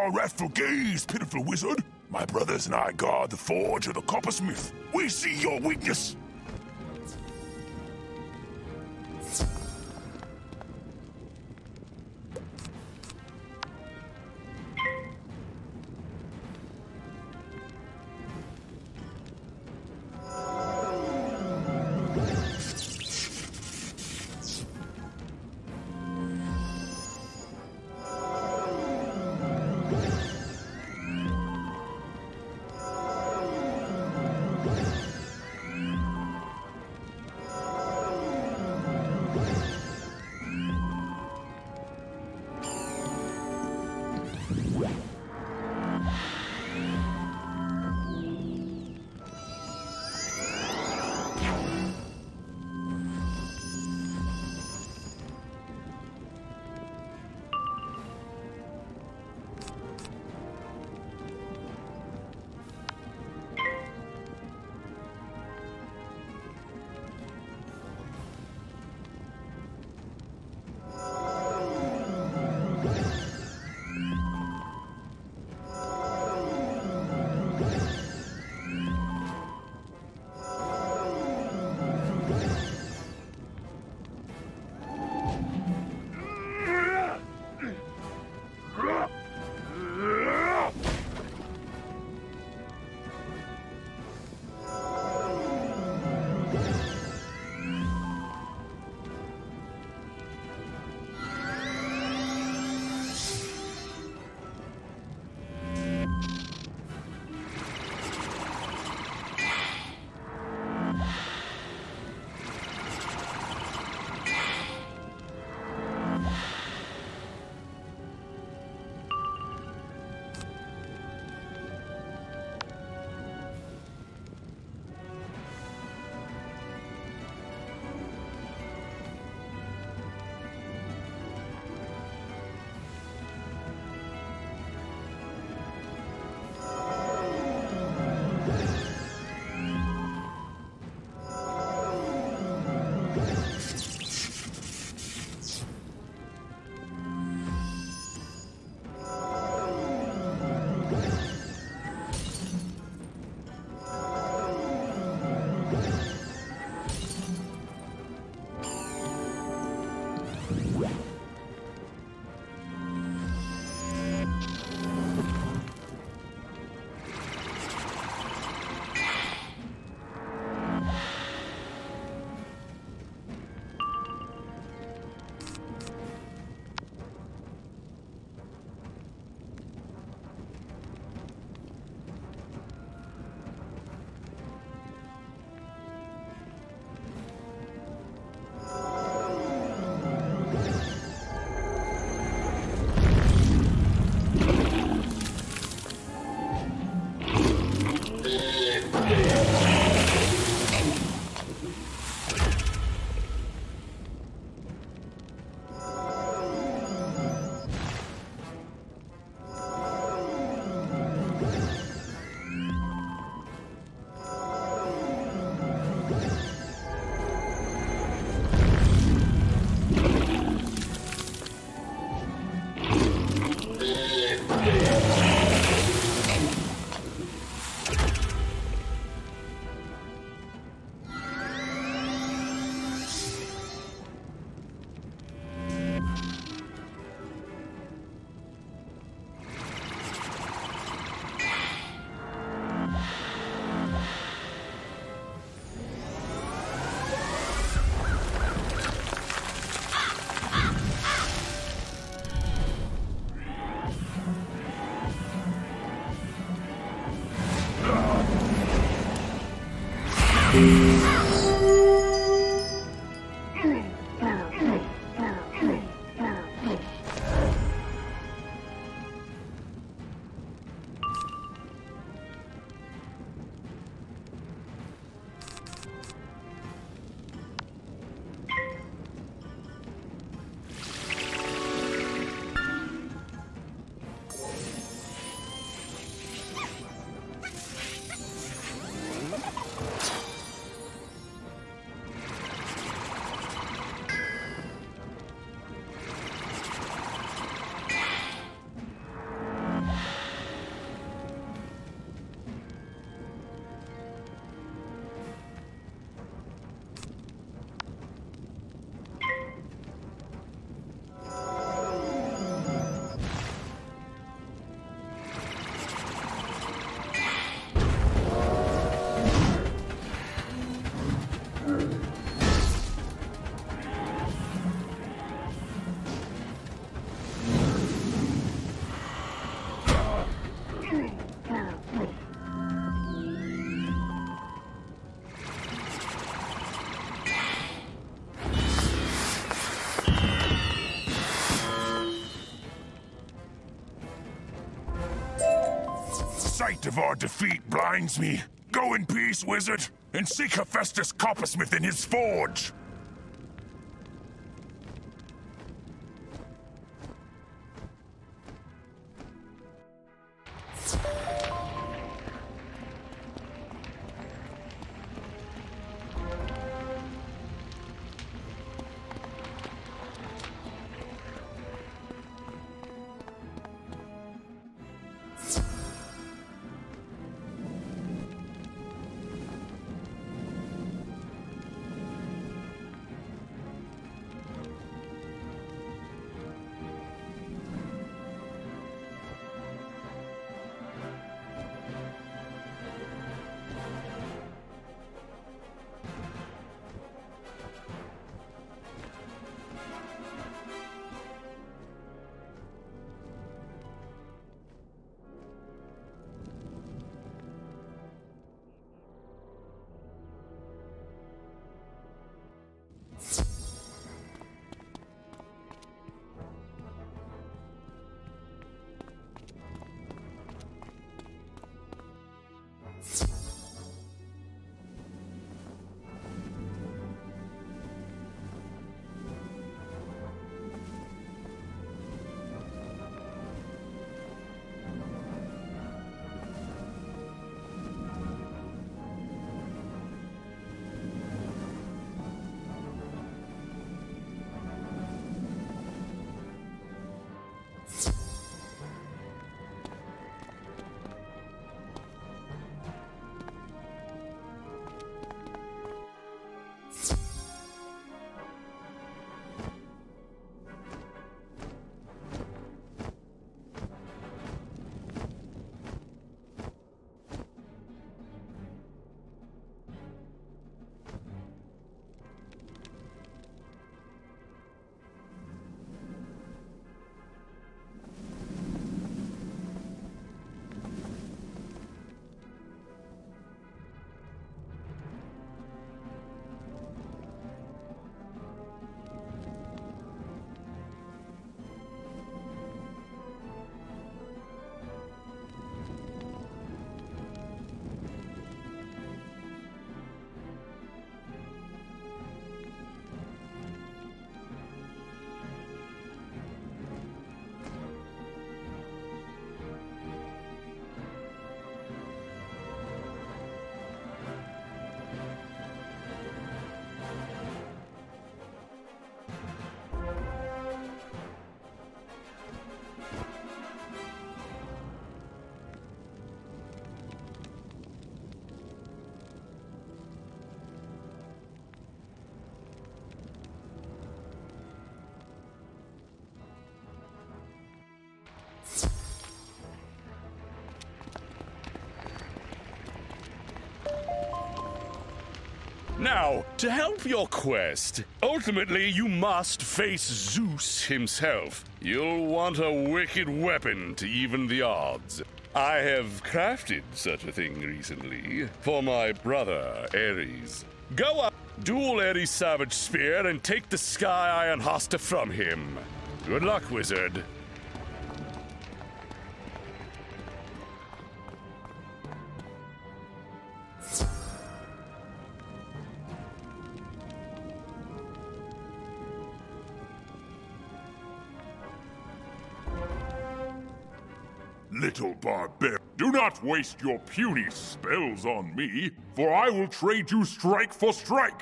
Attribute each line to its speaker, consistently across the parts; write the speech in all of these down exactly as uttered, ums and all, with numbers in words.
Speaker 1: our wrathful gaze, pitiful wizard. My brothers and I guard the forge of the coppersmith. We see your weakness. sight of our defeat blinds me. Go in peace, wizard, and seek Hephaestus Coppersmith in his forge.
Speaker 2: Now, to help your quest, ultimately you must face Zeus himself. You'll want a wicked weapon to even the odds. I have crafted such a thing recently for my brother, Ares. Go up, duel Ares' Savage Spear, and take the Sky Iron Hosta from him. Good luck, wizard.
Speaker 1: Little barbarian, do not waste your puny spells on me, for I will trade you strike for strike!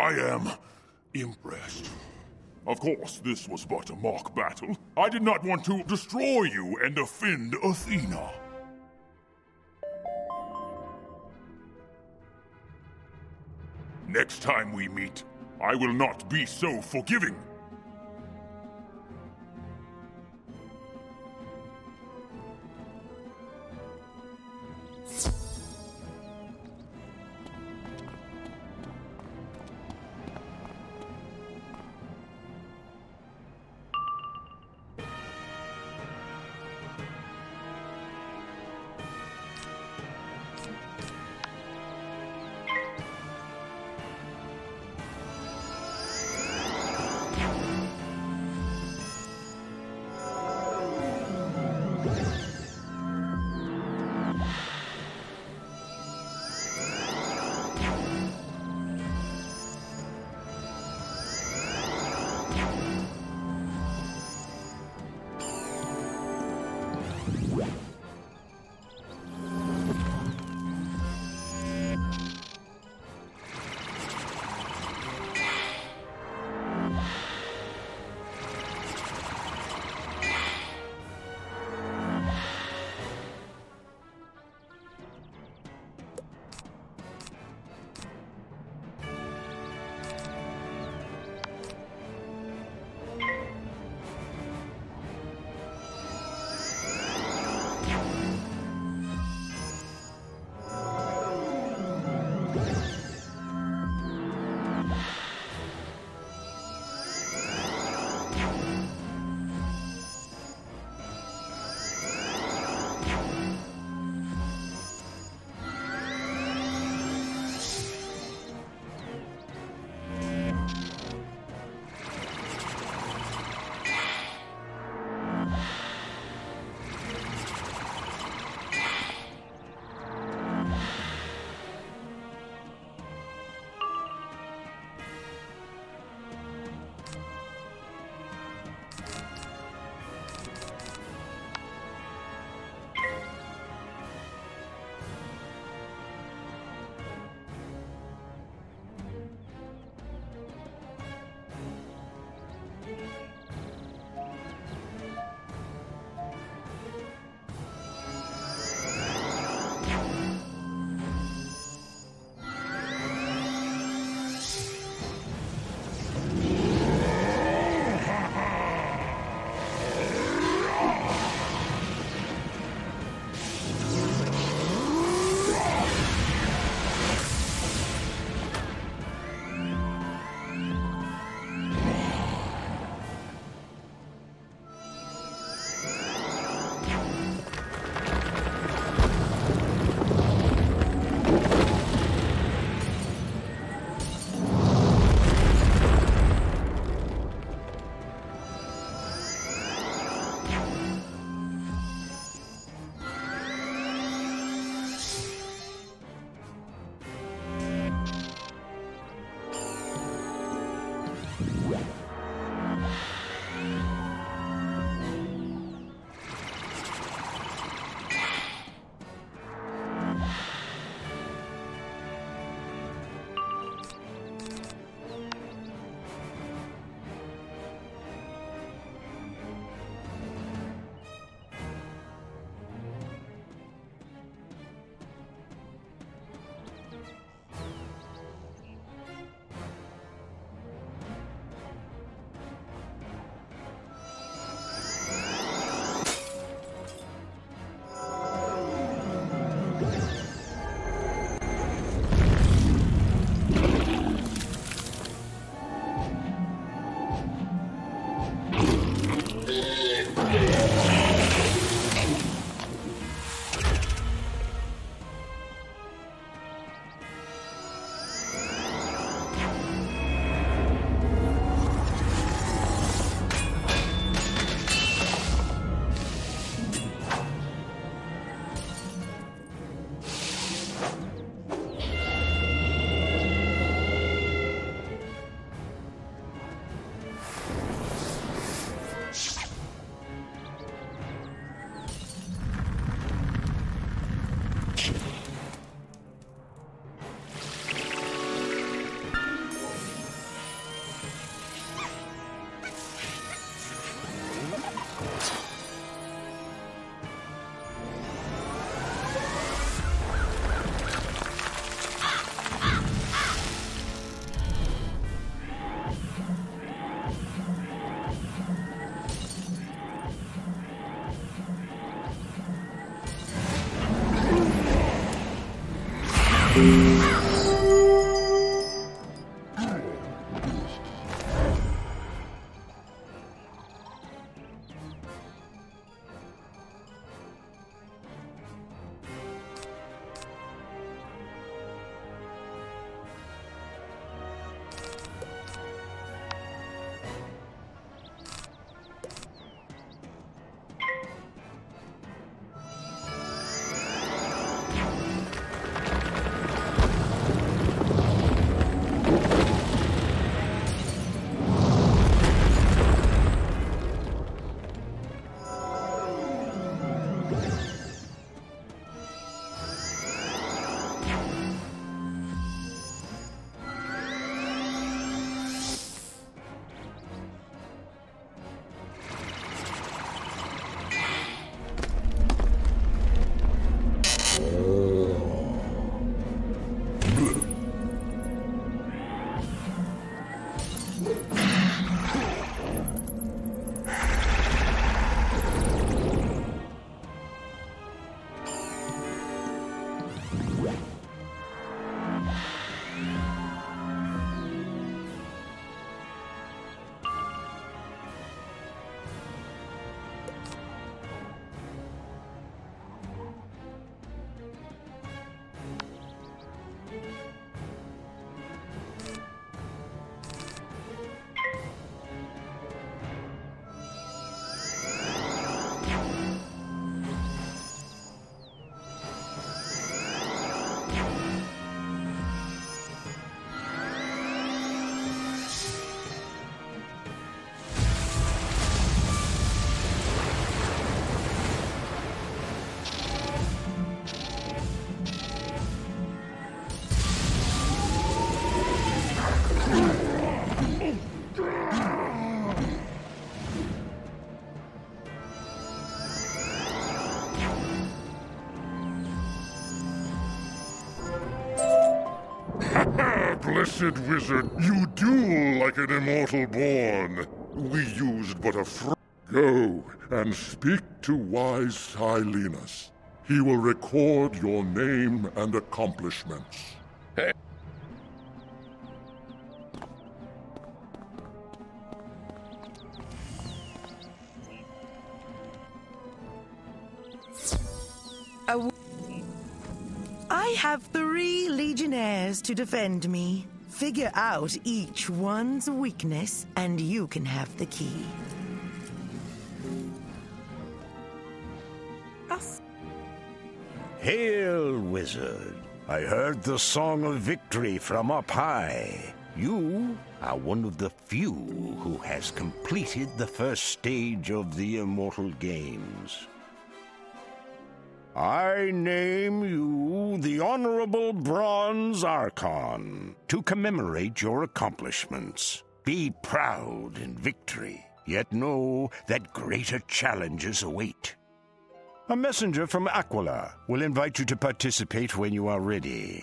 Speaker 1: I am impressed. Of course, this was but a mock battle. I did not want to destroy you and offend Athena. Next time we meet, I will not be so forgiving. Blessed wizard, you duel like an immortal born. We used but a fr- Go and speak to wise Silenus. He will record your name and accomplishments.
Speaker 2: Hey.
Speaker 3: I have three legionnaires to defend me. Figure out each one's weakness, and you can have the key.
Speaker 4: Us. Hail, wizard. I heard the song of victory from up high. You are one of the few who has completed the first stage of the Immortal Games. I name you the Honorable Bronze Archon to commemorate your accomplishments. Be proud in victory, yet know that greater challenges await. A messenger from Aquila will invite you to participate when you are ready.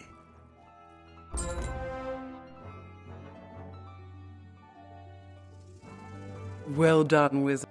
Speaker 5: Well done, wizard.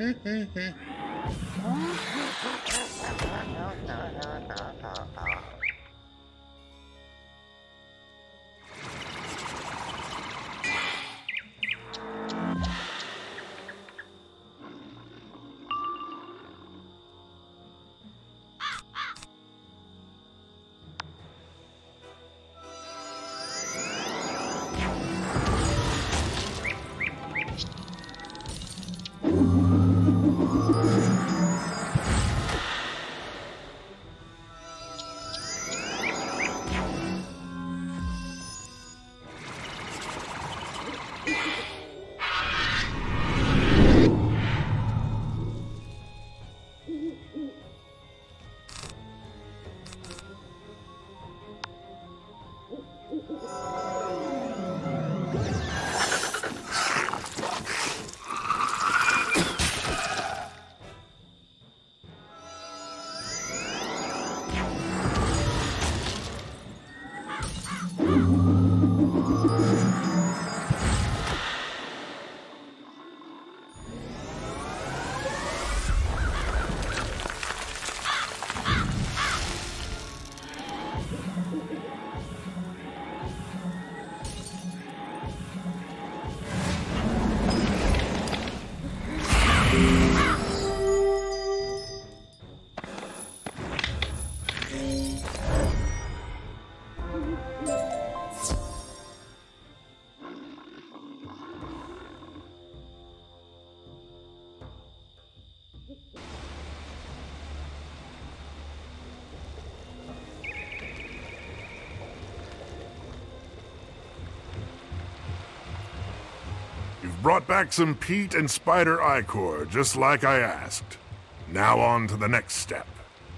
Speaker 1: You've brought back some peat and spider ichor, just like I asked. Now on to the next step.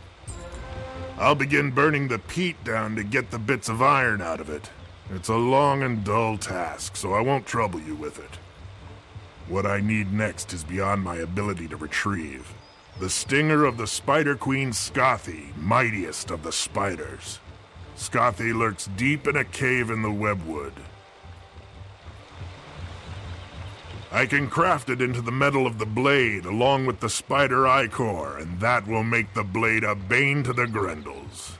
Speaker 1: I'll begin burning the peat down to get the bits of iron out of it. It's a long and dull task, so I won't trouble you with it. What I need next is beyond my ability to retrieve. The stinger of the Spider Queen Scothy, mightiest of the spiders. Scothy lurks deep in a cave in the webwood. I can craft it into the metal of the blade along with the spider ichor, and that will make the blade a bane to the Grendels.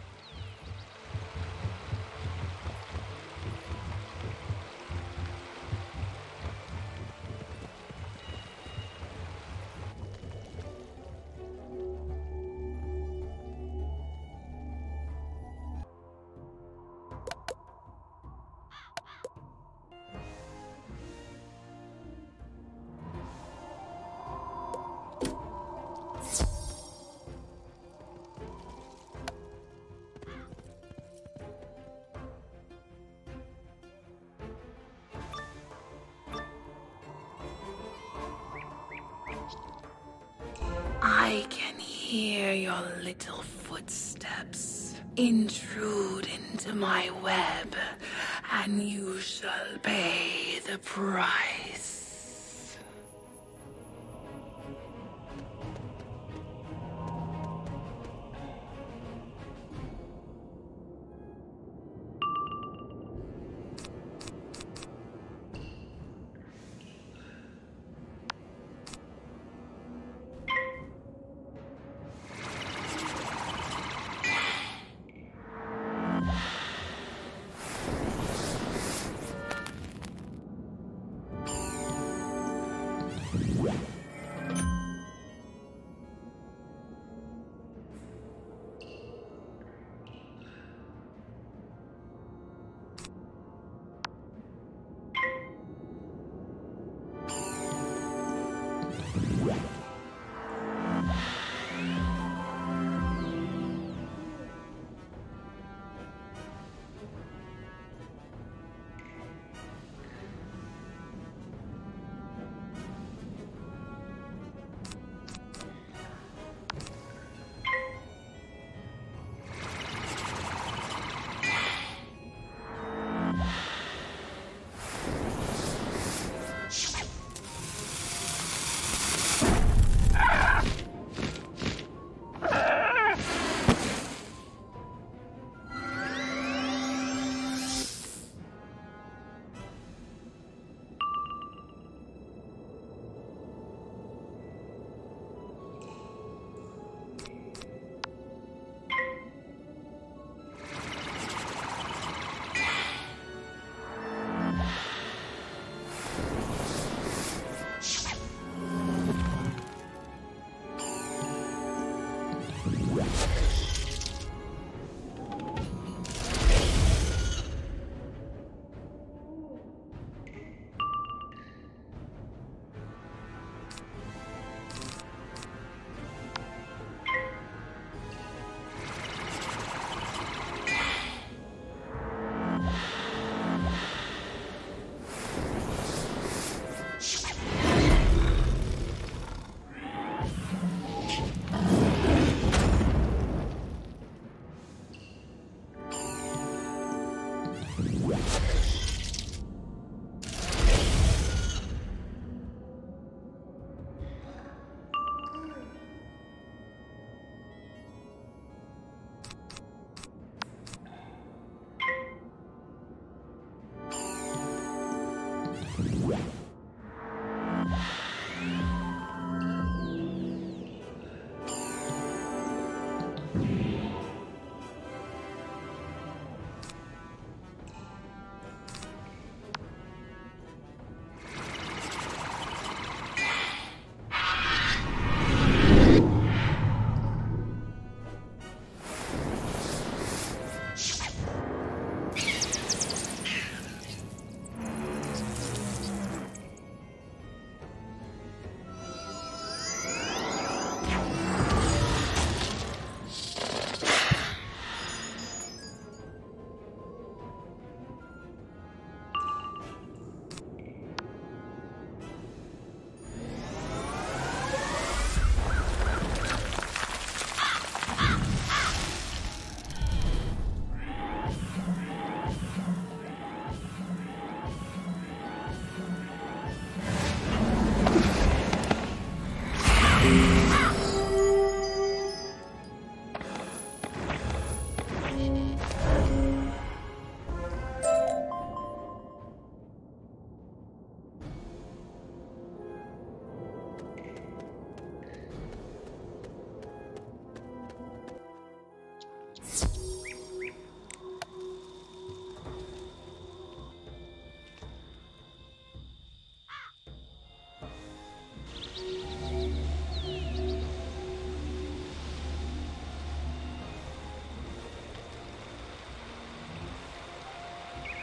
Speaker 6: I can hear your little footsteps intrude into my web, and you shall pay the price.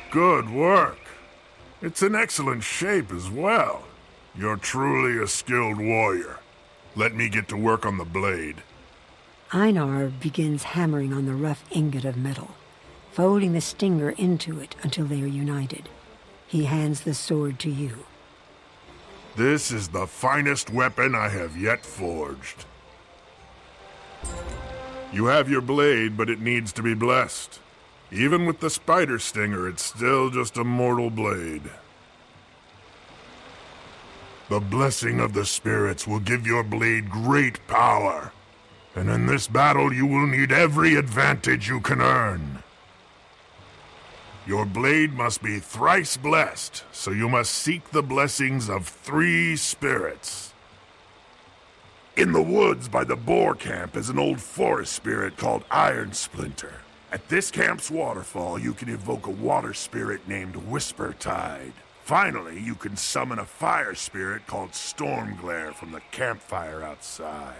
Speaker 1: Good work. It's in excellent shape as well. You're truly a skilled warrior. Let me get to work on the blade.
Speaker 7: Einar begins hammering on the rough ingot of metal, folding the stinger into it until they are united. He hands the sword to you.
Speaker 1: This is the finest weapon I have yet forged. You have your blade, but it needs to be blessed. Even with the spider stinger, it's still just a mortal blade. The blessing of the spirits will give your blade great power. And in this battle, you will need every advantage you can earn. Your blade must be thrice blessed, so you must seek the blessings of three spirits. In the woods by the boar camp is an old forest spirit called Iron Splinter. At this camp's waterfall, you can evoke a water spirit named Whispertide. Finally, you can summon a fire spirit called Stormglare from the campfire outside.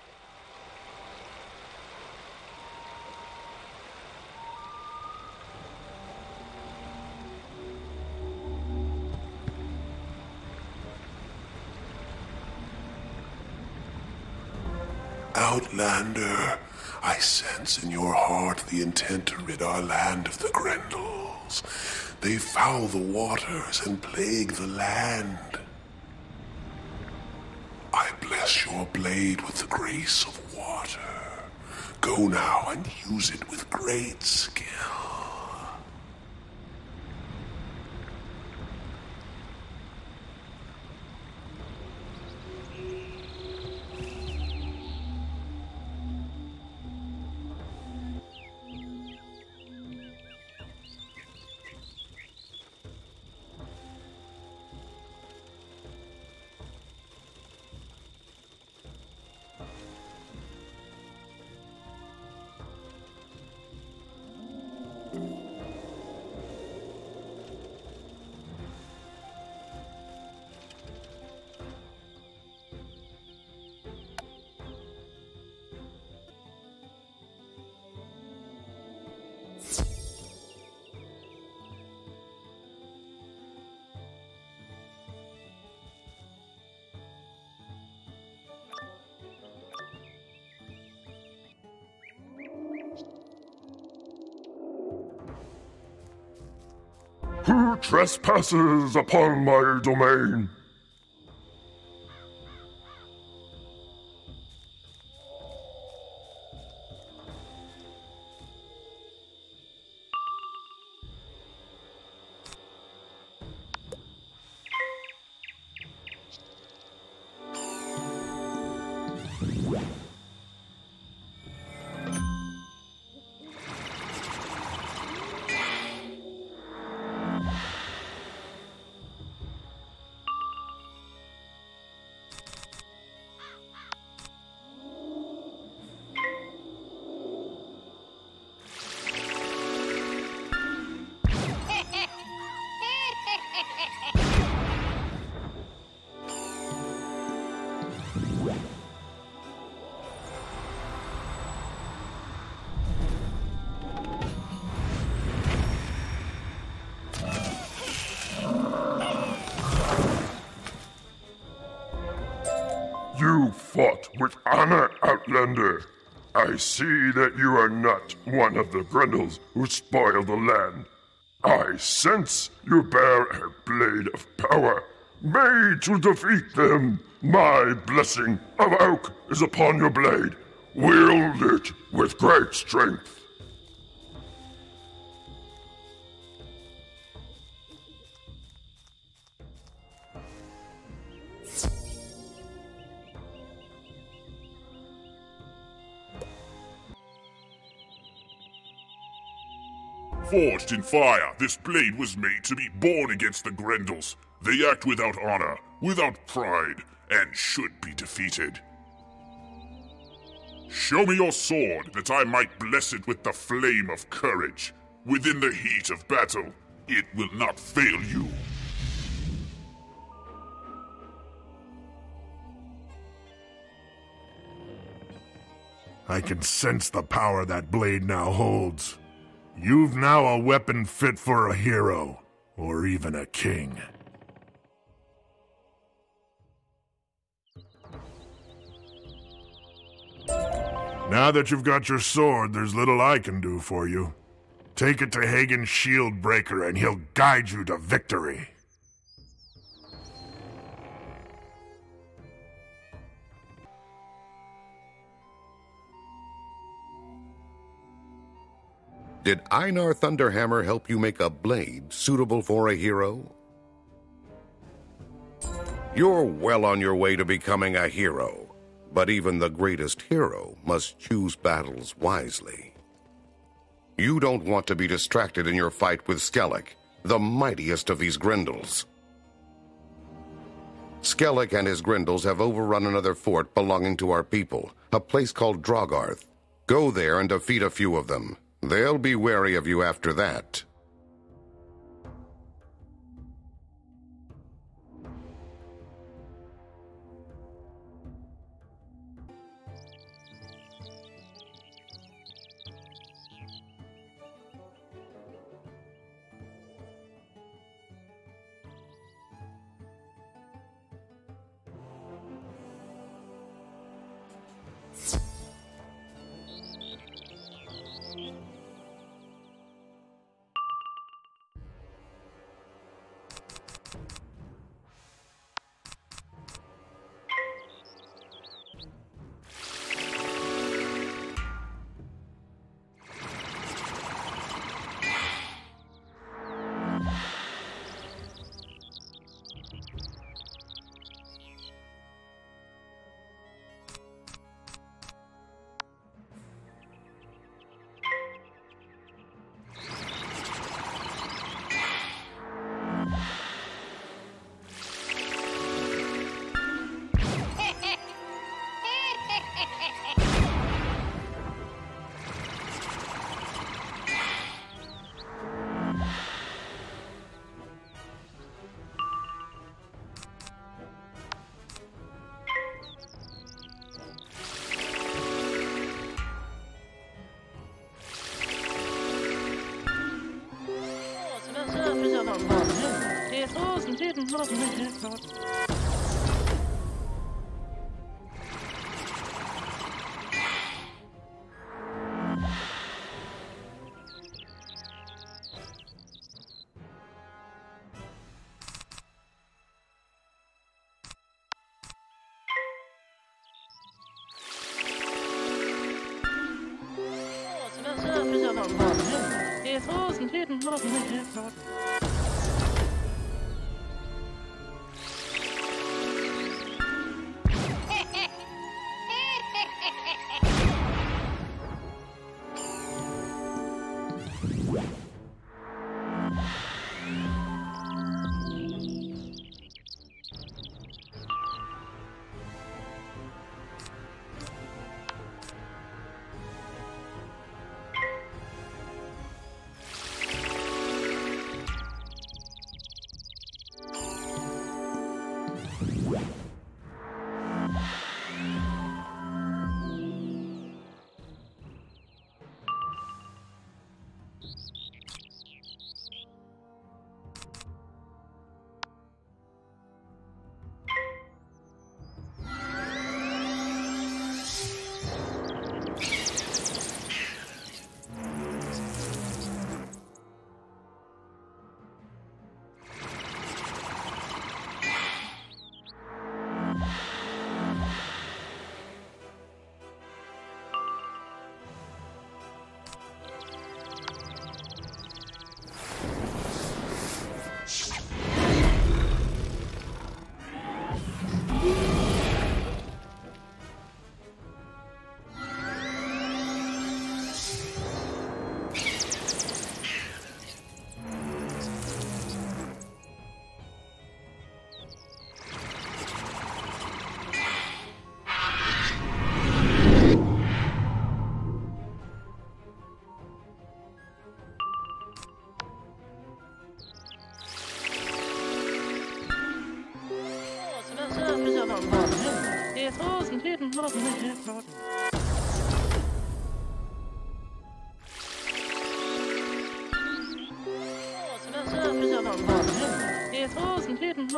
Speaker 8: Outlander, I sense in your heart the intent to rid our land of the Grendels. They foul the waters and plague the land. I bless your blade with the grace of water. Go now and use it with great skill.
Speaker 1: Who trespasses upon my domain? You fought with honor, Outlander. I see that you are not one of the Grendels who spoil the land. I sense you bear a blade of power, made to defeat them. My blessing of oak is upon your blade. Wield it with great strength.
Speaker 9: Forged in fire, this blade was made to be born against the Grendels. They act without honor, without pride, and should be defeated. Show me your sword, that I might bless it with the flame of courage. Within the heat of battle, it will not fail you.
Speaker 1: I can sense the power that blade now holds.
Speaker 10: You've now a weapon fit for a hero, or even a king. Now that you've got your sword, there's little I can do for you. Take it to Hagen's shield breaker and he'll guide you to victory.
Speaker 11: Did Einar Thunderhammer help you make a blade suitable for a hero? You're well on your way to becoming a hero. But even the greatest hero must choose battles wisely. You don't want to be distracted in your fight with Skellig, the mightiest of these Grendels. Skellig and his Grendels have overrun another fort belonging to our people, a place called Drogarth. Go there and defeat a few of them. They'll be wary of you after that.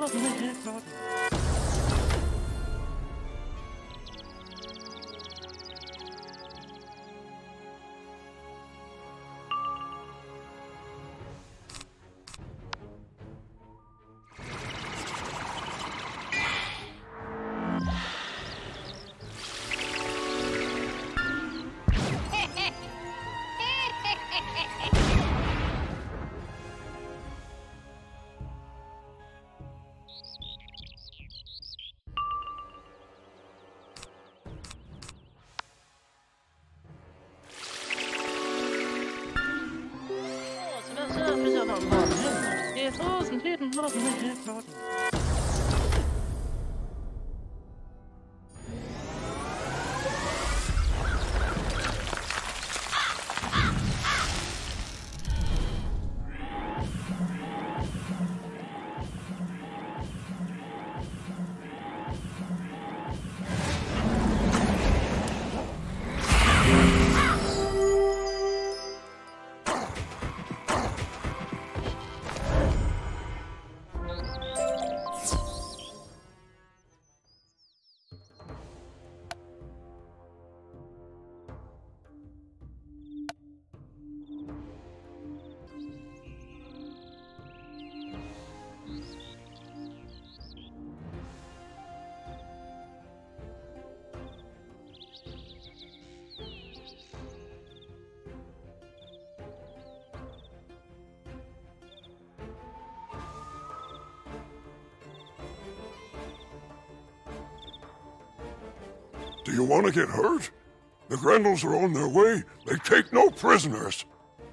Speaker 8: Do you want to get hurt? The Grendels are on their way. They take no prisoners.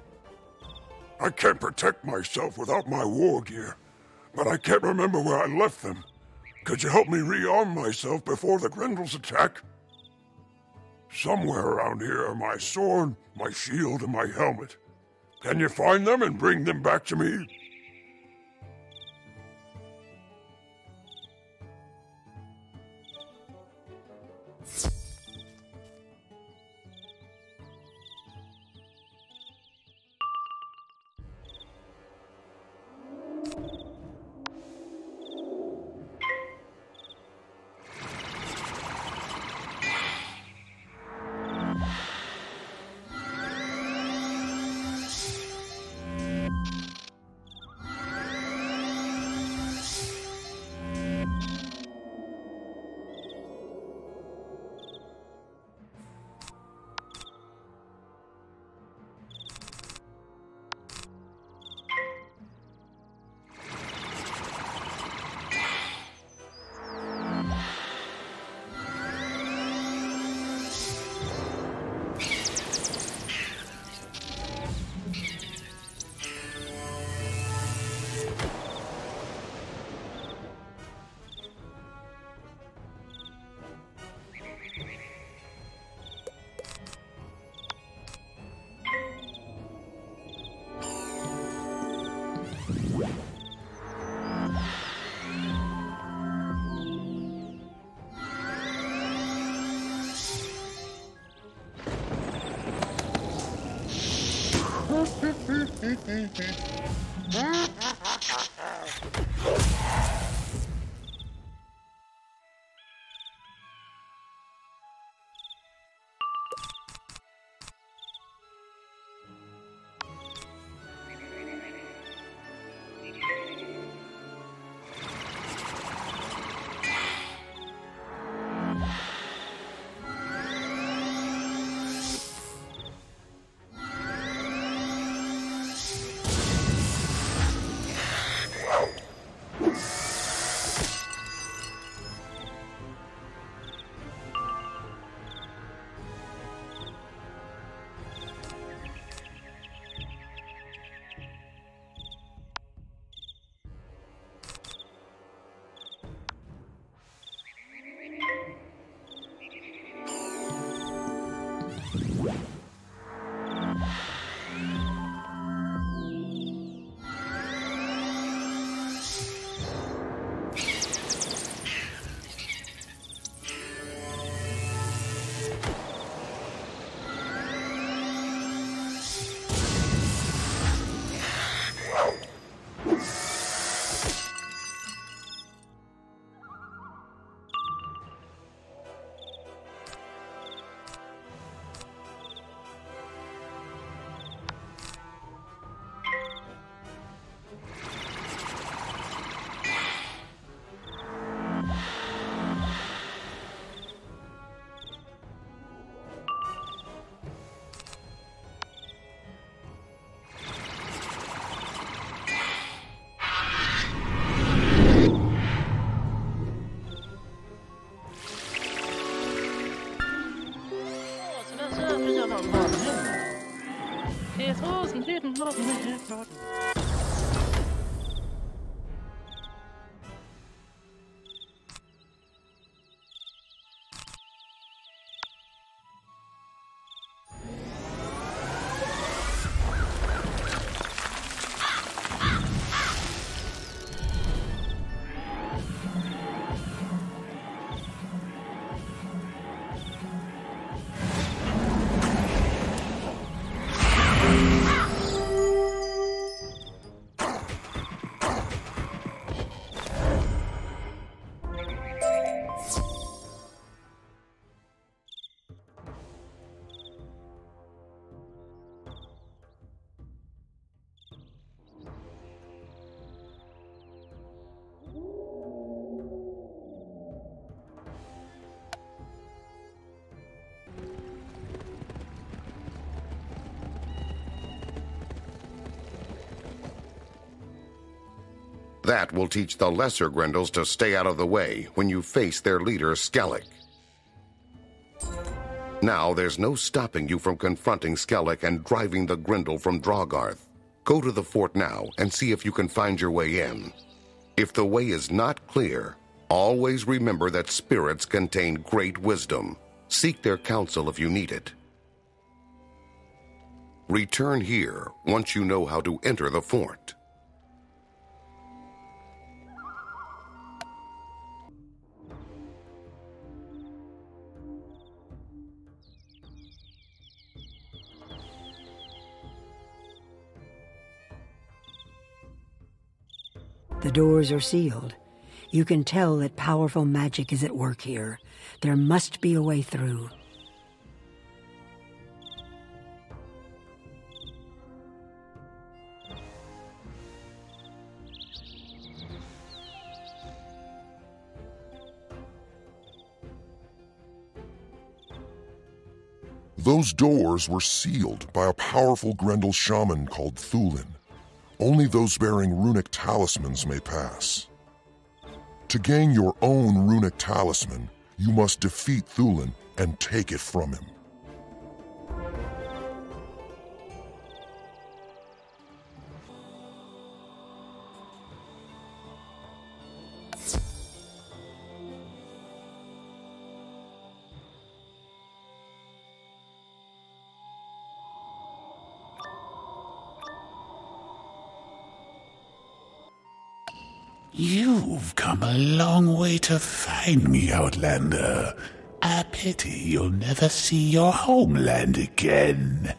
Speaker 8: I can't protect myself without my war gear, but I can't remember where I left them. Could you help me rearm myself before the Grendels attack? Somewhere around here are my sword, my shield, and my helmet. Can you find them and bring them back to me?
Speaker 11: That will teach the lesser Grendels to stay out of the way when you face their leader, Skellig. Now there's no stopping you from confronting Skellig and driving the Grendel from Drogarth. Go to the fort now and see if you can find your way in. If the way is not clear, always remember that spirits contain great wisdom. Seek their counsel if you need it. Return here once you know how to enter the fort.
Speaker 7: The doors are sealed. You can tell that powerful magic is at work here. There must be a way through.
Speaker 1: Those doors were sealed by a powerful Grendel shaman called Thulin. Only those bearing runic talismans may pass. To gain your own runic talisman, you must defeat Thulin and take it from him.
Speaker 12: You've come a long way to find me, Outlander. A pity you'll never see your homeland again.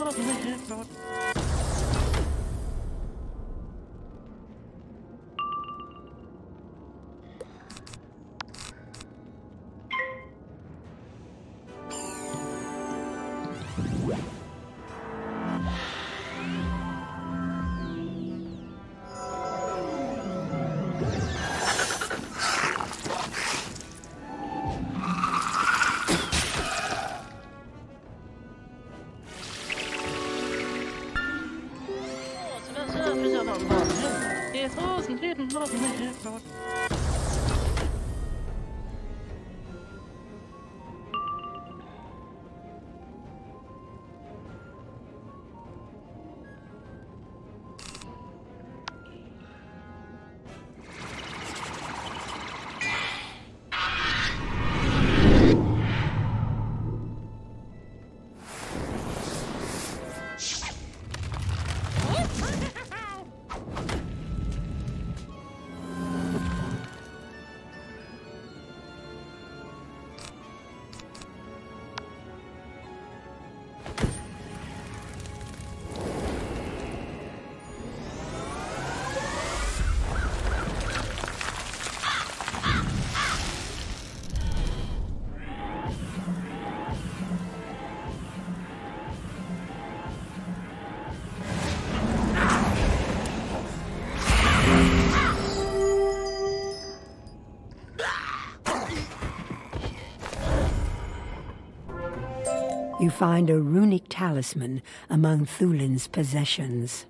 Speaker 7: You find a runic talisman among Thulin's possessions.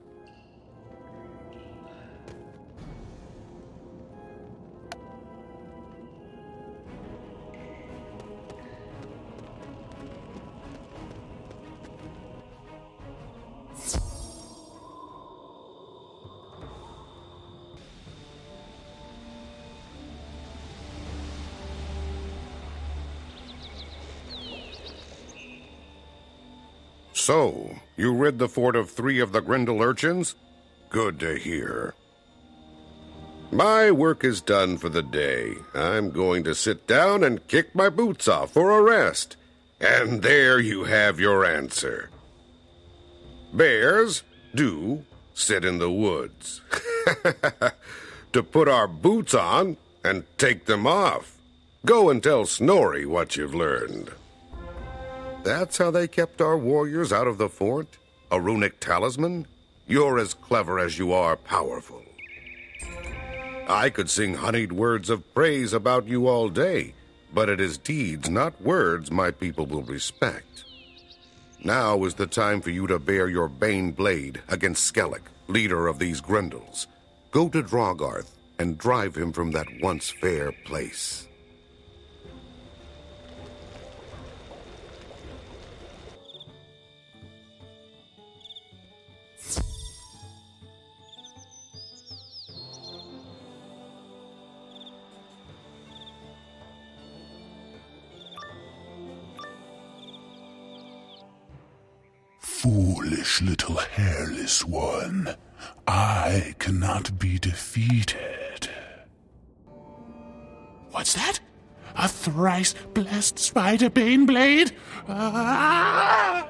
Speaker 11: So, you rid the fort of three of the Grendel urchins? Good to hear. My work is done for the day. I'm going to sit down and kick my boots off for a rest. And there you have your answer. Bears do sit in the woods. To put our boots on and take them off. Go and tell Snorri what you've learned. That's how they kept our warriors out of the fort? A runic talisman? You're as clever as you are powerful. I could sing honeyed words of praise about you all day, but it is deeds, not words, my people will respect. Now is the time for you to bear your bane blade against Skellig, leader of these Grendels. Go to Drogarth and drive him from that once fair place.
Speaker 12: Foolish little hairless one, I cannot be defeated. What's that? A thrice blessed spider bane blade? Ah!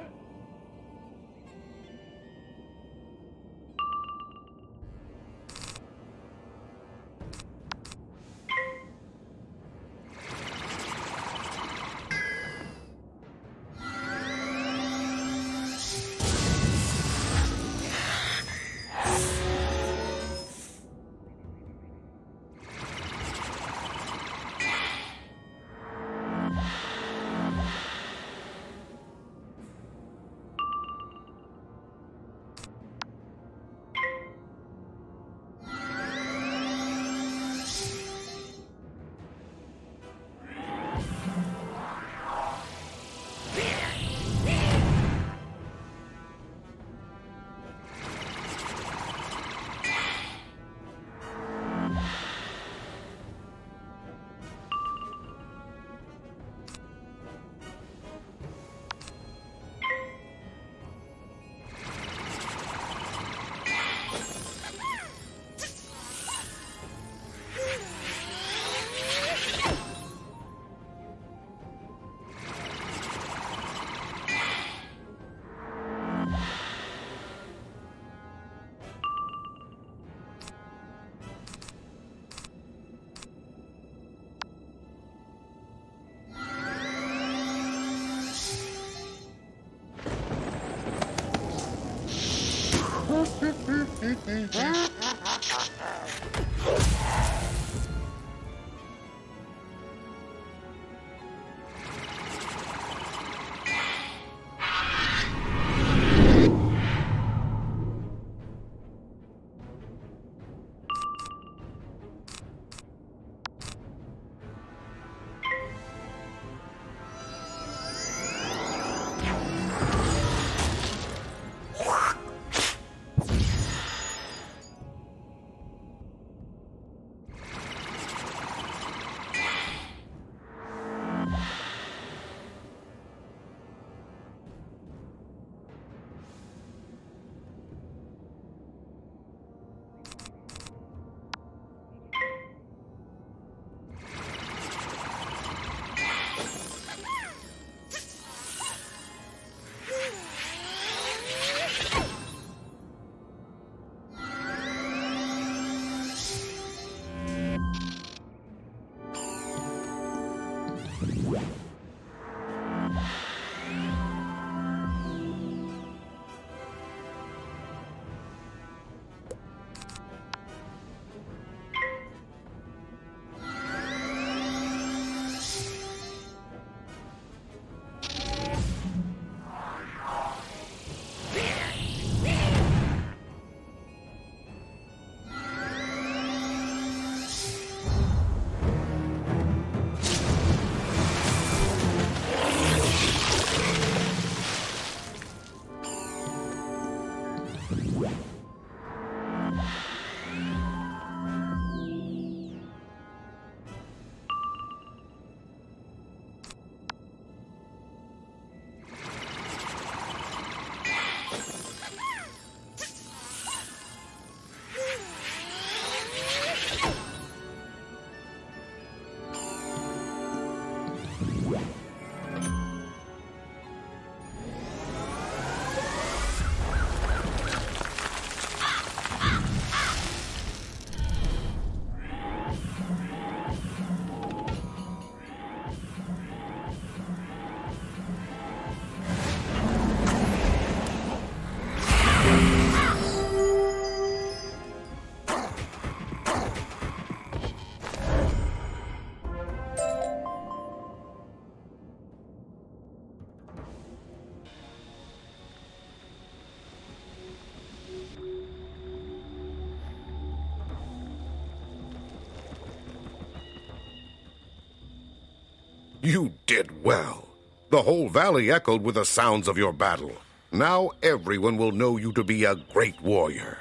Speaker 11: You did well. The whole valley echoed with the sounds of your battle. Now everyone will know you to be a great warrior.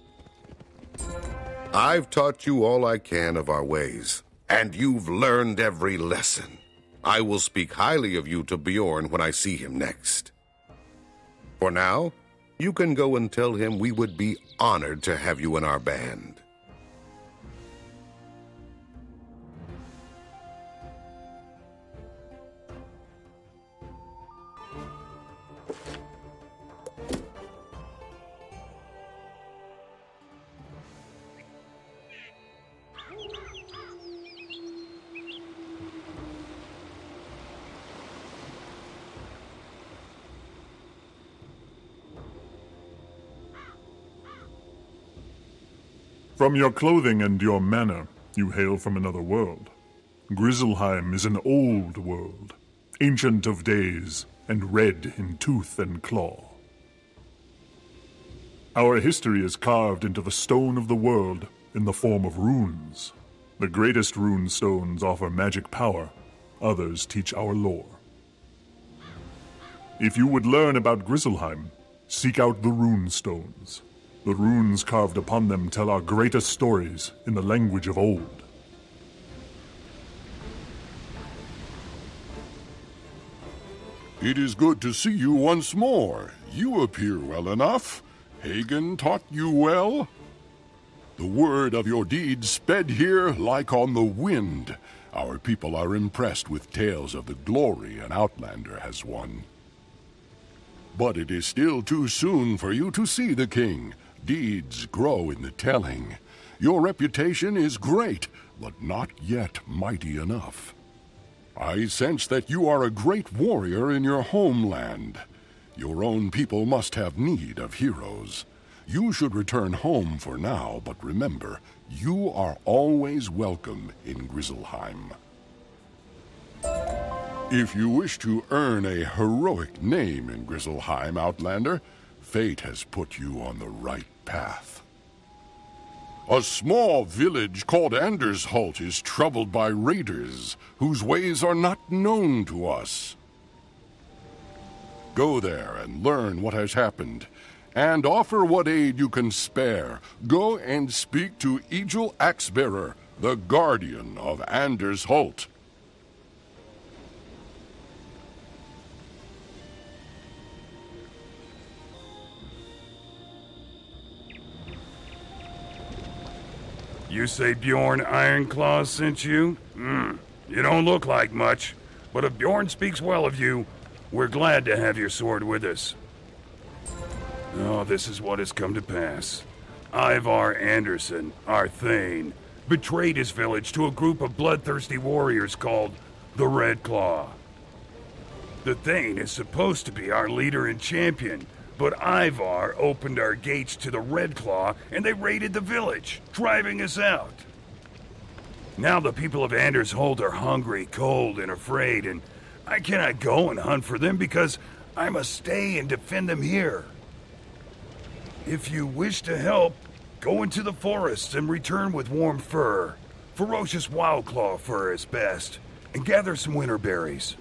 Speaker 11: I've taught you all I can of our ways, and you've learned every lesson. I will speak highly of you to Bjorn when I see him next. For now, you can go and tell him we would be honored to have you in our band.
Speaker 1: From your clothing and your manner, you hail from another world. Grizzleheim is an old world, ancient of days, and red in tooth and claw. Our history is carved into the stone of the world in the form of runes. The greatest rune stones offer magic power, others teach our lore. If you would learn about Grizzleheim, seek out the rune stones. The runes carved upon them tell our greatest stories in the language of old.
Speaker 8: It is good to see you once more. You appear well enough. Hagen taught you well. The word of your deeds sped here like on the wind. Our people are impressed with tales of the glory an Outlander has won. But it is still too soon for you to see the king. Deeds grow in the telling. Your reputation is great, but not yet mighty enough. I sense that you are a great warrior in your homeland. Your own people must have need of heroes.
Speaker 1: You should return home for now, but remember, you are always welcome in Grizzleheim. If you wish to earn a heroic name in Grizzleheim, Outlander, fate has put you on the right path. A small village called Andersholt is troubled by raiders whose ways are not known to us. Go there and learn what has happened, and offer what aid you can spare. Go and speak to Egil Axebearer, the guardian of Andersholt.
Speaker 13: You say Bjorn Ironclaw sent you? Hmm, you don't look like much, but if Bjorn speaks well of you, we're glad to have your sword with us. Oh, this is what has come to pass. Ivar Anderson, our Thane, betrayed his village to a group of bloodthirsty warriors called the Red Claw. The Thane is supposed to be our leader and champion, but Ivar opened our gates to the Red Claw and they raided the village, driving us out. Now the people of Andersholt are hungry, cold, and afraid, and I cannot go and hunt for them because I must stay and defend them here. If you wish to help, go into the forests and return with warm fur. Ferocious wildclaw fur is best, and gather some winter berries.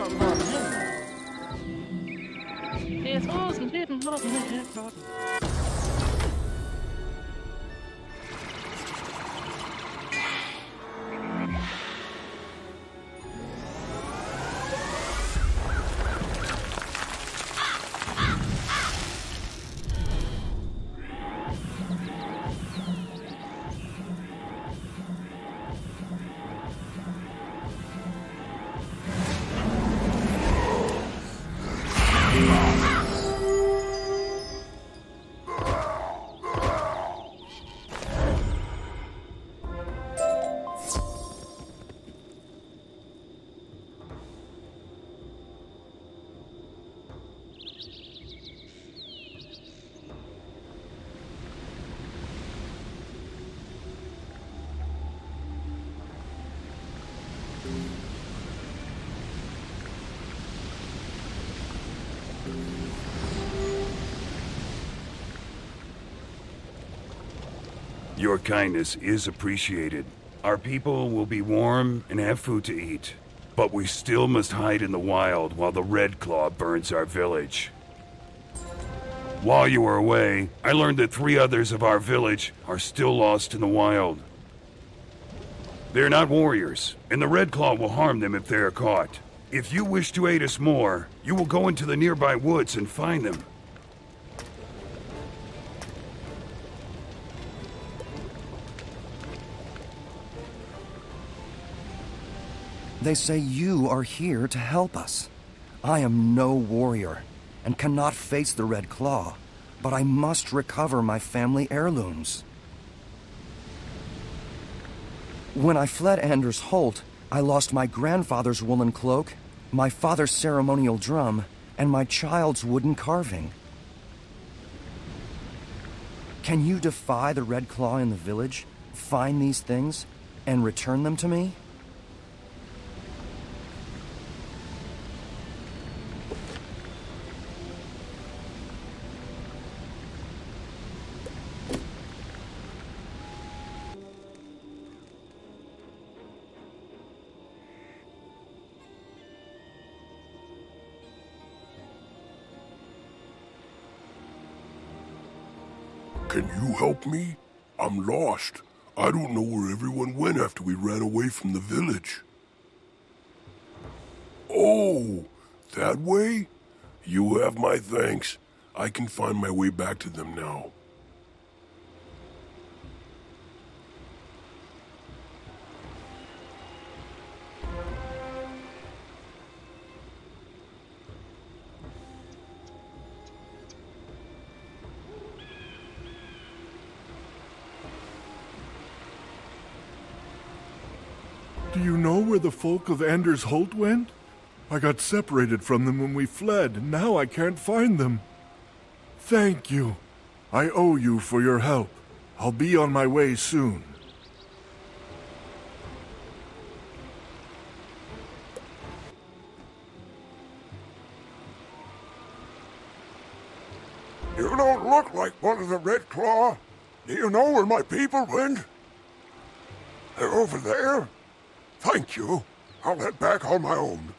Speaker 13: Your kindness is appreciated. Our people will be warm and have food to eat. But we still must hide in the wild while the Red Claw burns our village. While you were away, I learned that three others of our village are still lost in the wild. They're not warriors, and the Red Claw will harm them if they are caught. If you wish to aid us more, you will go into the nearby woods and find them.
Speaker 14: They say you are here to help us. I am no warrior, and cannot face the Red Claw, but I must recover my family heirlooms. When I fled Anders Holt, I lost my grandfather's woolen cloak, my father's ceremonial drum, and my child's wooden carving. Can you defy the Red Claw in the village, find these things, and return them to me?
Speaker 8: Can you help me? I'm lost. I don't know where everyone went after we ran away from the village. Oh, that way? You have my thanks. I can find my way back to them now.
Speaker 1: Do you know where the folk of Anders Holt went? I got separated from them when we fled, and now I can't find them. Thank you. I owe you for your help. I'll be on my way soon.
Speaker 8: You don't look like one of the Red Claw. Do you know where my people went? They're over there? Thank you. I'll head back on my own.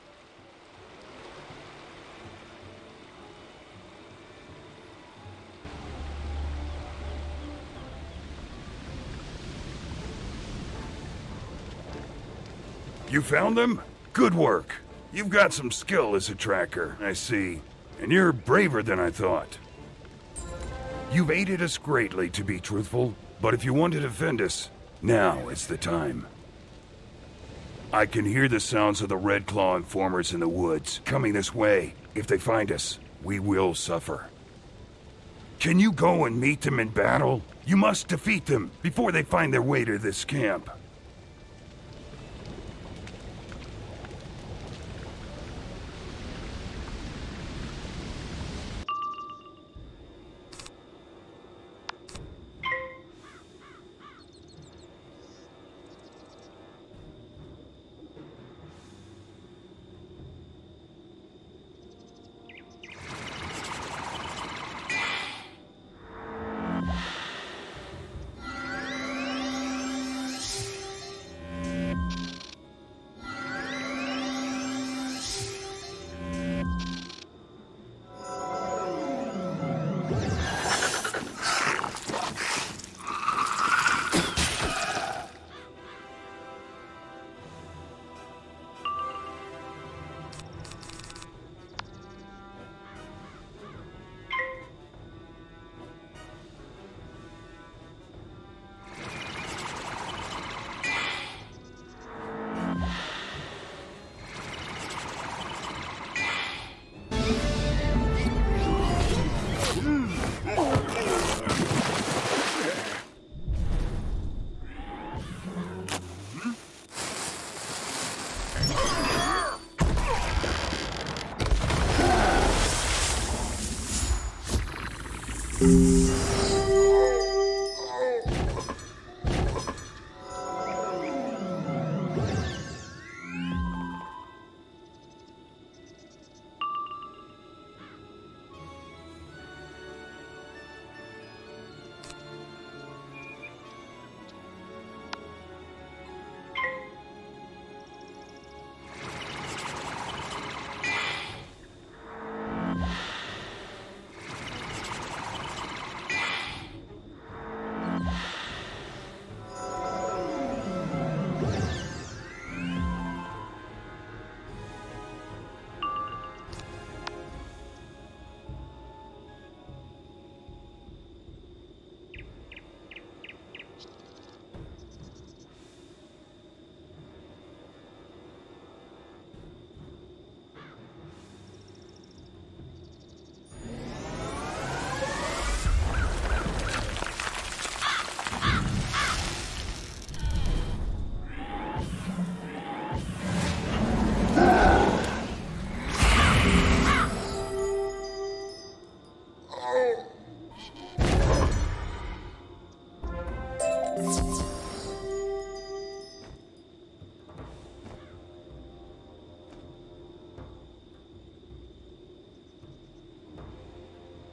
Speaker 13: You found them? Good work. You've got some skill as a tracker, I see. And you're braver than I thought. You've aided us greatly, to be truthful. But if you want to defend us, now is the time. I can hear the sounds of the Red Claw informers in the woods, coming this way. If they find us, we will suffer. Can you go and meet them in battle? You must defeat them before they find their way to this camp.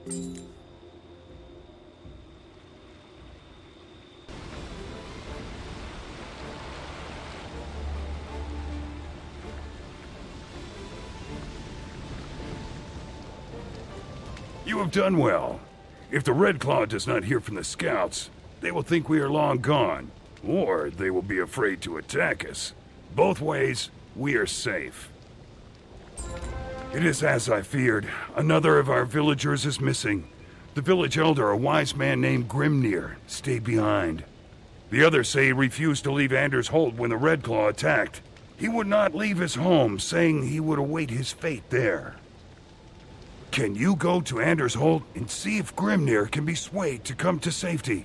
Speaker 13: You have done well. If the Red Claw does not hear from the scouts, they will think we are long gone, or they will be afraid to attack us. Both ways, we are safe. It is as I feared. Another of our villagers is missing. The village elder, a wise man named Grimnir, stayed behind. The others say he refused to leave Anders Holt when the Red Claw attacked. He would not leave his home, saying he would await his fate there. Can you go to Anders Holt and see if Grimnir can be swayed to come to safety?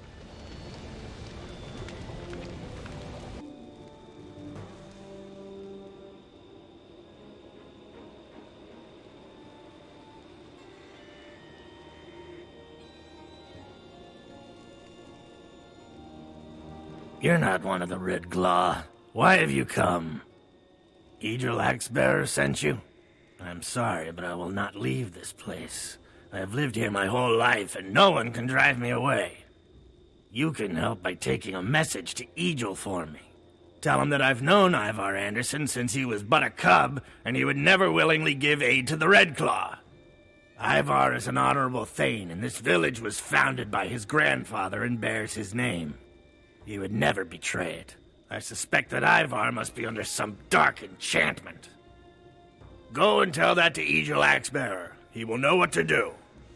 Speaker 15: You're not one of the Red Claw. Why have you come? Idril Axebearer sent you? I'm sorry, but I will not leave this place. I have lived here my whole life, and no one can drive me away. You can help by taking a message to Idril for me. Tell him that I've known Ivar Anderson since he was but a cub, and he would never willingly give aid to the Red Claw. Ivar is an honorable thane, and this village was founded by his grandfather and bears his name. He would never betray it. I suspect that Ivar must be under some dark enchantment. Go and tell that to Idril Axebearer. He will know what to do.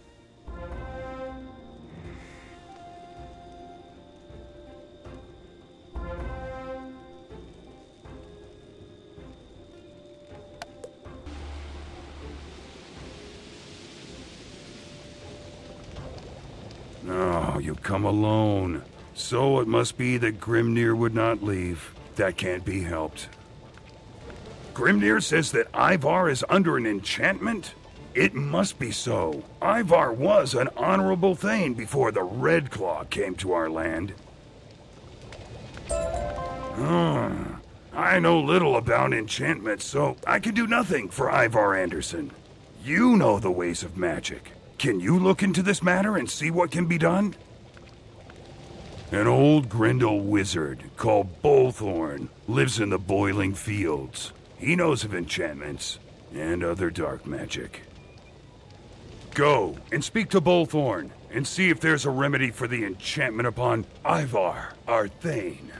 Speaker 13: No, you come alone. So it must be that Grimnir would not leave. That can't be helped. Grimnir says that Ivar is under an enchantment? It must be so. Ivar was an honorable thane before the Red Claw came to our land. Hmm. I know little about enchantments, so I can do nothing for Ivar Anderson. You know the ways of magic. Can you look into this matter and see what can be done? An old Grendel wizard called Bolthorn lives in the Boiling Fields. He knows of enchantments and other dark magic. Go and speak to Bolthorn and see if there's a remedy for the enchantment upon Ivar, our thane.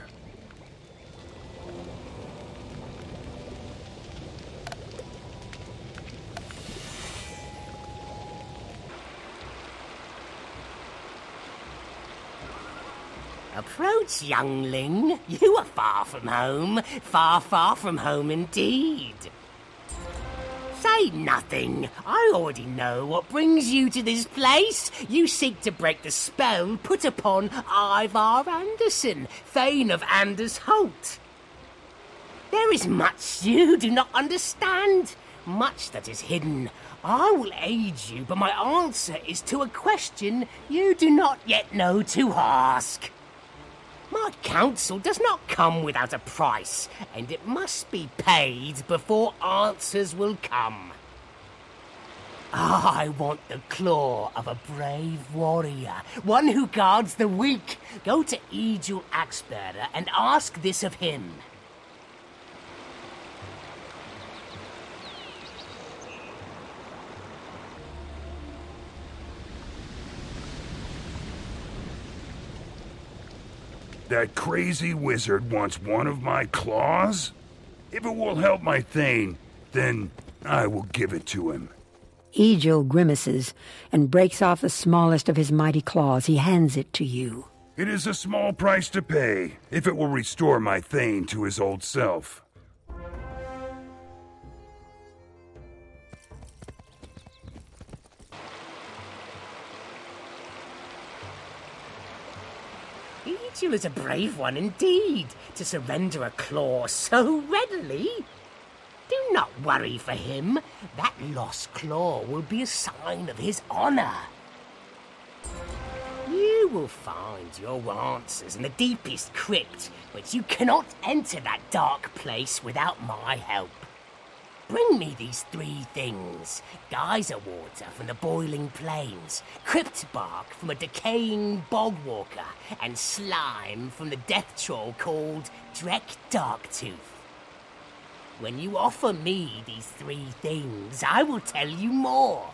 Speaker 16: Approach, youngling. You are far from home. Far, far from home indeed. Say nothing. I already know what brings you to this place. You seek to break the spell put upon Ivar Anderson, Thane of Anders Holt. There is much you do not understand, much that is hidden. I will aid you, but my answer is to a question you do not yet know to ask. My counsel does not come without a price, and it must be paid before answers will come. I want the claw of a brave warrior, one who guards the weak. Go to Idril Axebearer and ask this of him.
Speaker 13: That crazy wizard wants one of my claws? If it will help my thane, then I will give it to him.
Speaker 7: Idril grimaces and breaks off the smallest of his mighty claws. He hands it to you.
Speaker 13: It is a small price to pay, if it will restore my thane to his old self.
Speaker 16: Idril is a brave one indeed, to surrender a claw so readily. Do not worry for him. That lost claw will be a sign of his honor. You will find your answers in the deepest crypt, but you cannot enter that dark place without my help. Bring me these three things. Geyser water from the boiling plains, crypt bark from a decaying bog walker, and slime from the death troll called Drek Darktooth. When you offer me these three things, I will tell you more.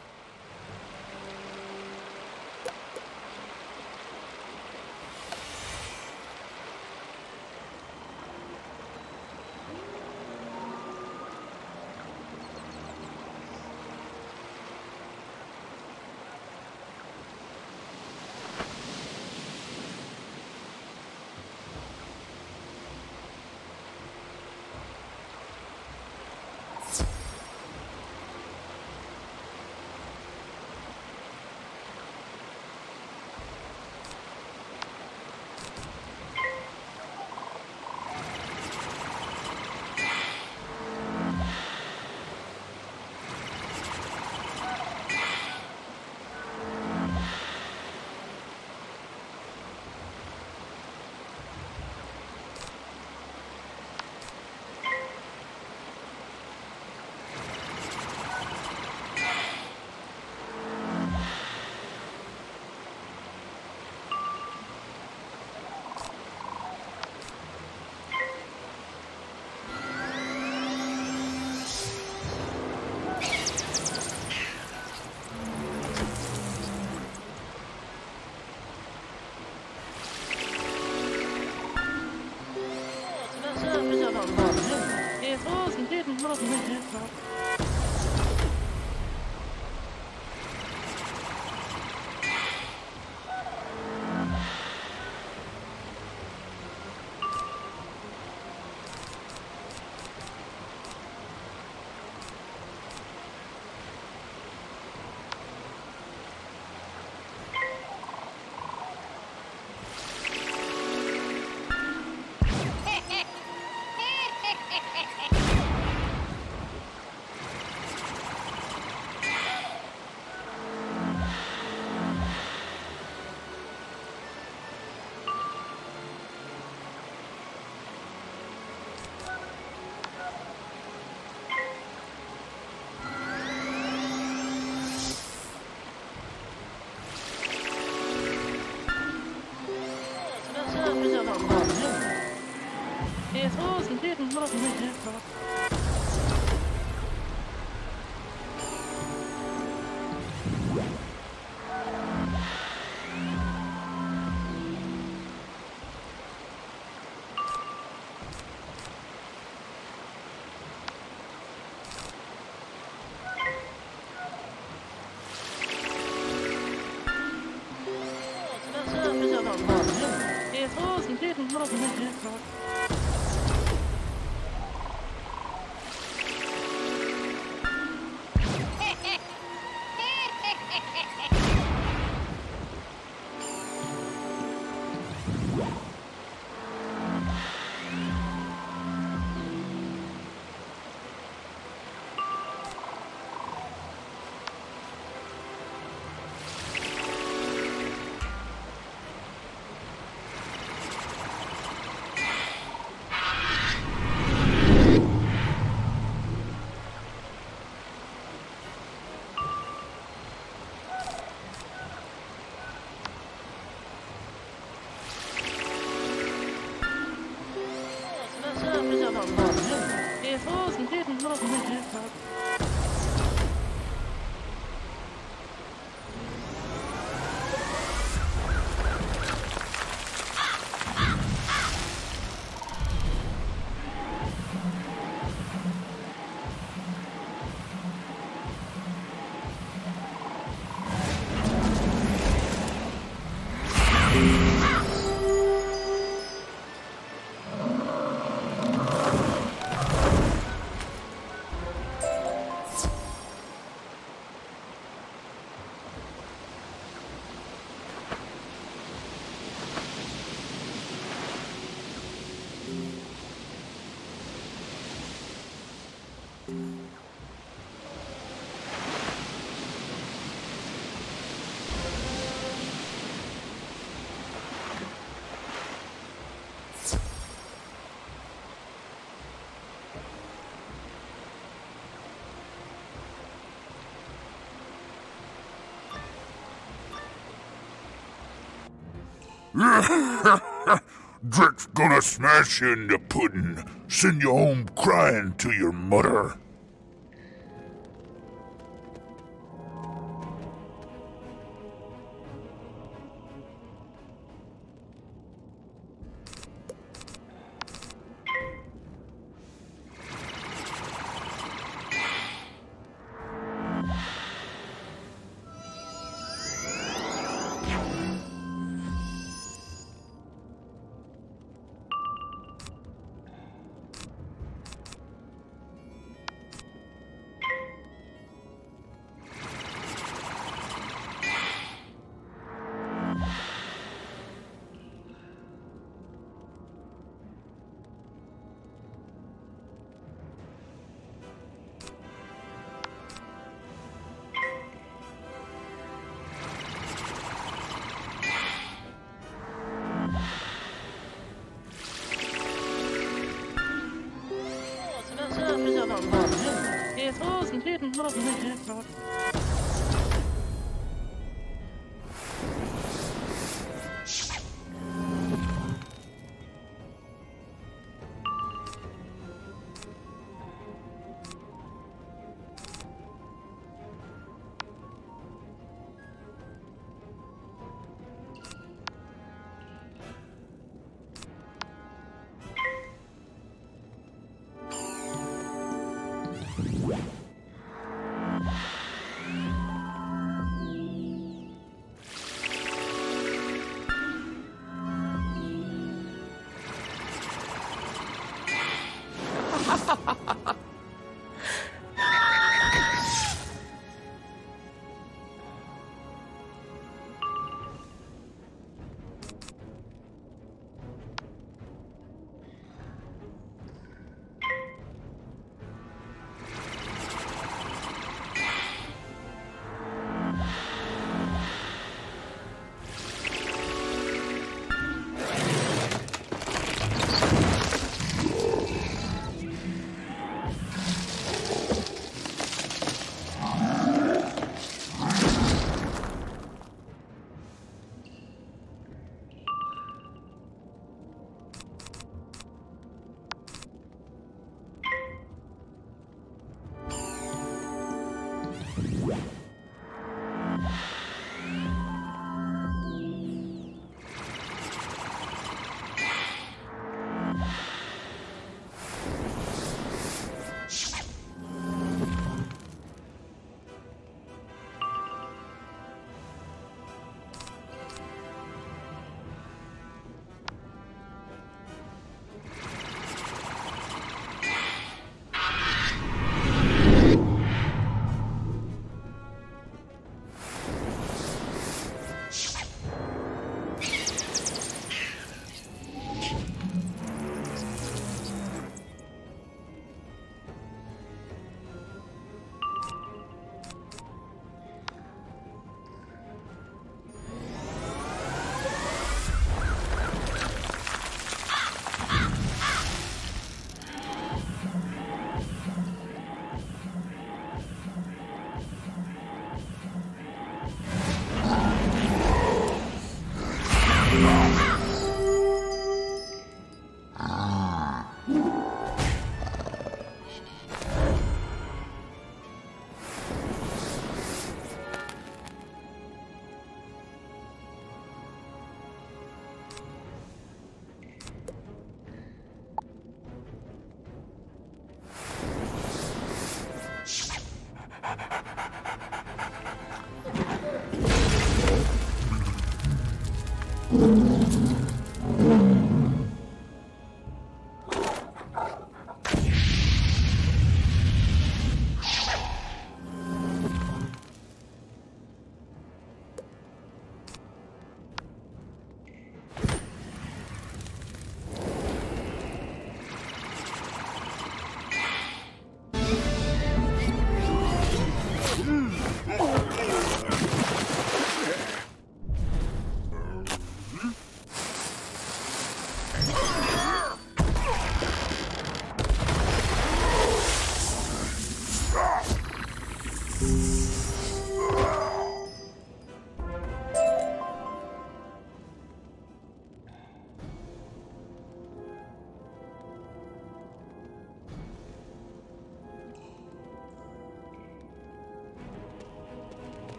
Speaker 9: Drick's gonna smash you into pudding, send you home crying to your mother.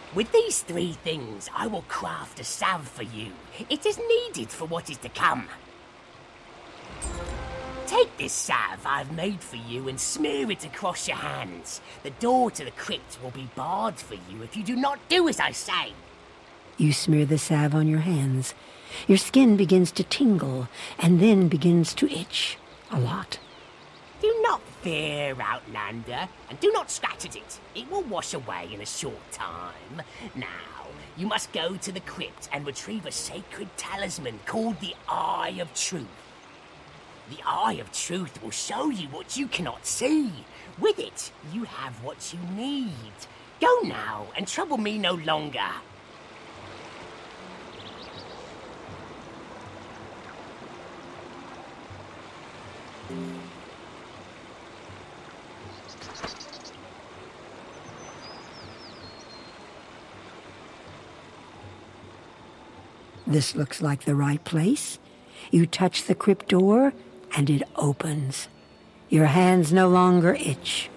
Speaker 16: With these three things, I will craft a salve for you. It is needed for what is to come. Take this salve I've made for you and smear it across your hands. The door to the crypt will be barred for you if you do not do as I say.
Speaker 7: You smear the salve on your hands. Your skin begins to tingle and then begins to itch a lot.
Speaker 16: Do not fear, Outlander, and do not scratch at it. It will wash away in a short time. Now, you must go to the crypt and retrieve a sacred talisman called the Eye of Truth. The Eye of Truth will show you what you cannot see. With it, you have what you need. Go now and trouble me no longer.
Speaker 7: This looks like the right place. You touch the crypt door, and it opens. Your hands no longer itch.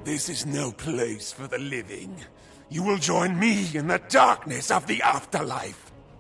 Speaker 17: This is no place for the living. You will join me in the darkness of the afterlife.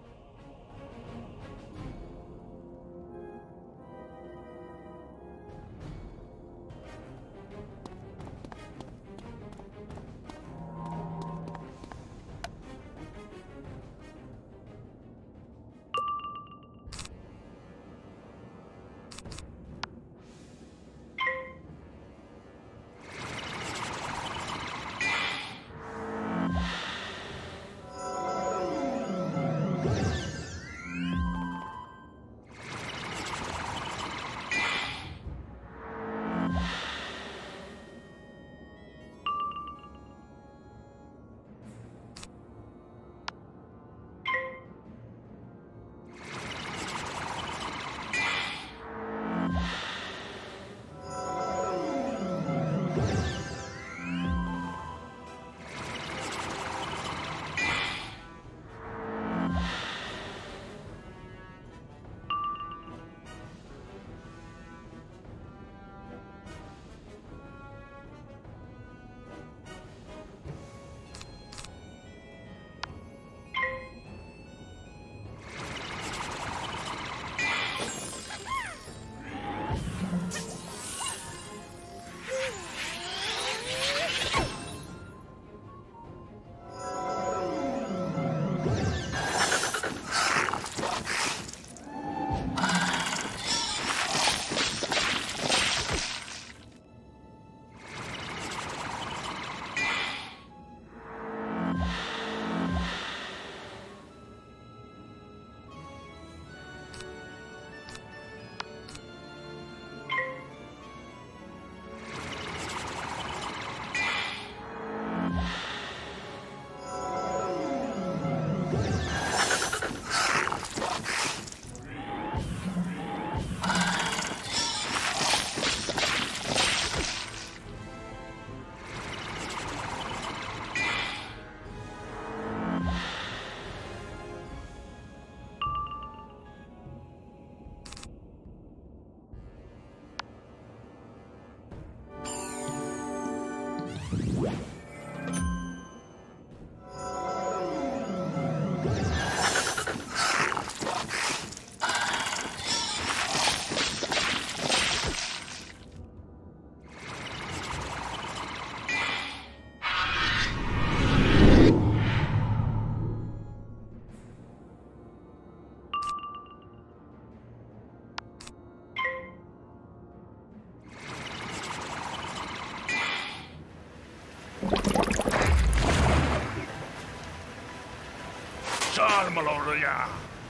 Speaker 10: Salmaloria.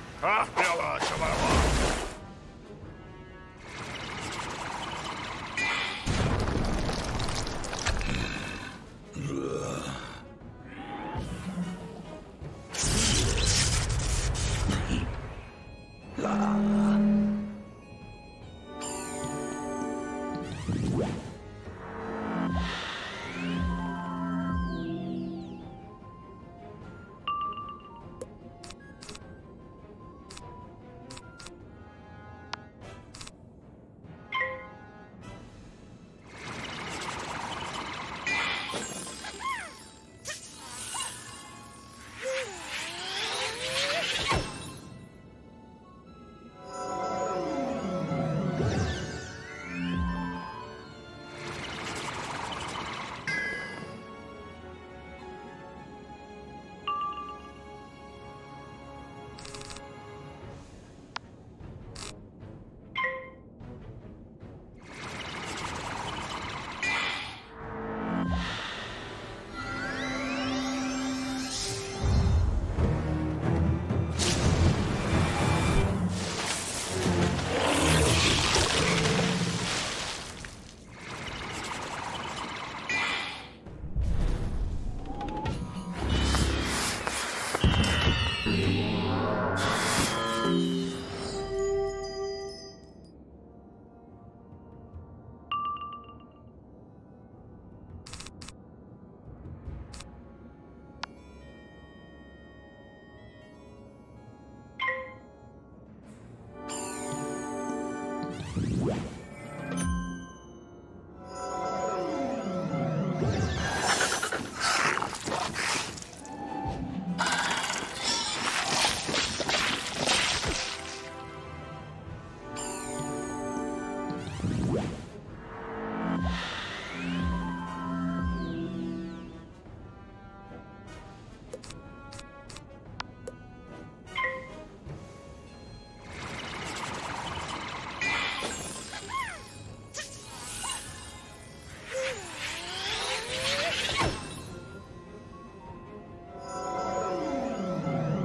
Speaker 10: Kahvela Shababa.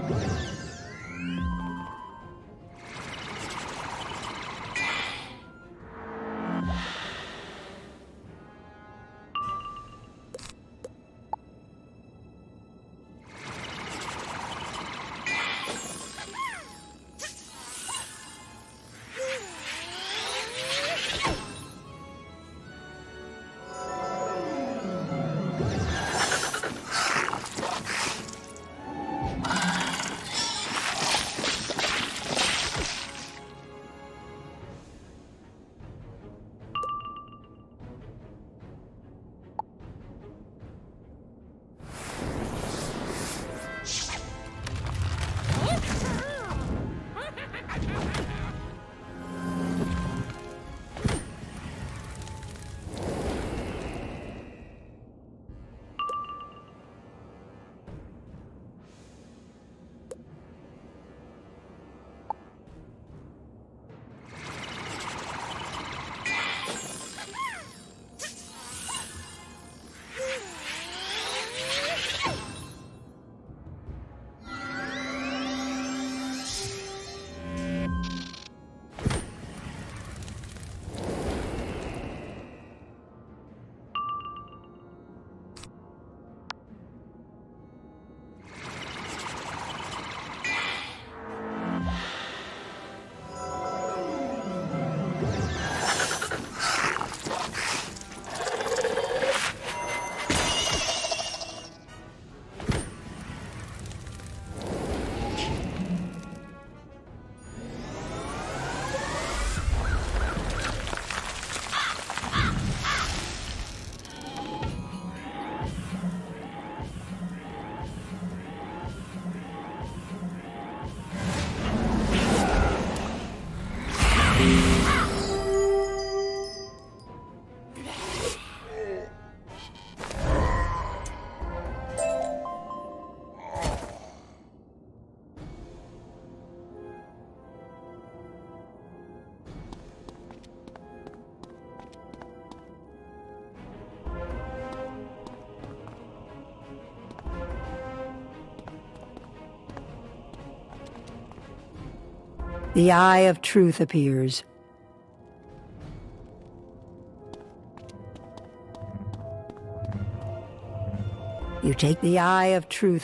Speaker 7: The Eye of Truth appears. You take the Eye of Truth.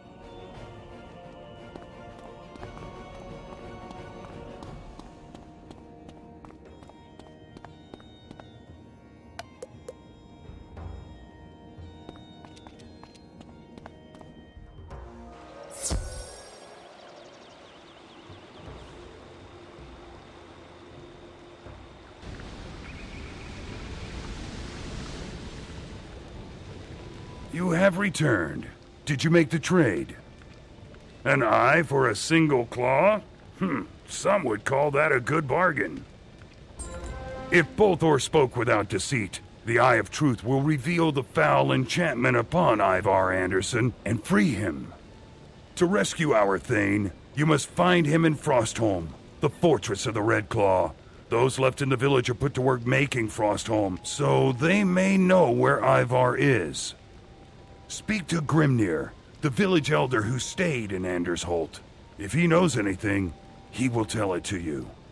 Speaker 13: You have returned. Did you make the trade? An eye for a single claw? Hmm, some would call that a good bargain. If Bolthor spoke without deceit, the Eye of Truth will reveal the foul enchantment upon Ivar Anderson and free him. To rescue our Thane, you must find him in Frostholm, the fortress of the Red Claw. Those left in the village are put to work making Frostholm, so they may know where Ivar is. Speak to Grimnir, the village elder who stayed in Anders Holt. If he knows anything, he will tell it to you.